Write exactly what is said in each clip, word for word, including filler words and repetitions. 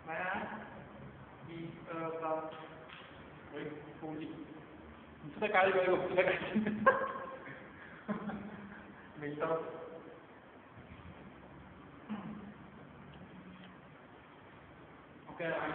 来啊，一二三，喂，注意，你是在改一个，我不在改。没到。OK 来。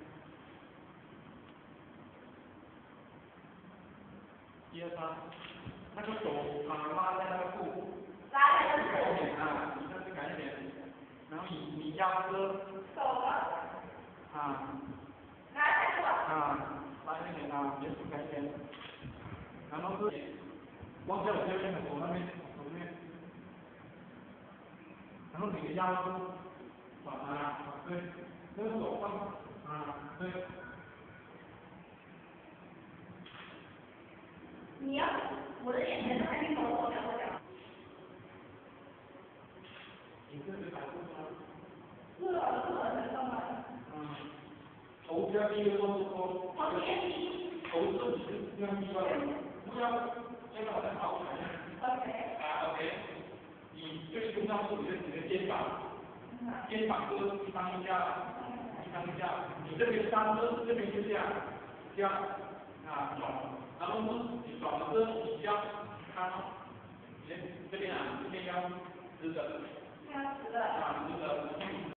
一二三，那个手啊拉在那个布，拉在那个布点啊，你再改一点，然后你你压着手啊，拉在手啊，拉一点啊，别改一点，然后是往下我这边的手那边手这边，然后你压住，啊对，那个手放啊对。你要我的眼前都还没搞我讲我讲。你这是打住吗？是啊是啊，才上来。嗯。头这样低的动作，头先低。头是你是这样低的，不要先把它跑起来。OK。啊 OK。你最重要是你的你的肩膀，肩膀是一上一下，一上一下，你这边三个，这边就这样，这样啊转，然后是你转的时候你这样看，这边啊这边要直的，这样直的啊直的。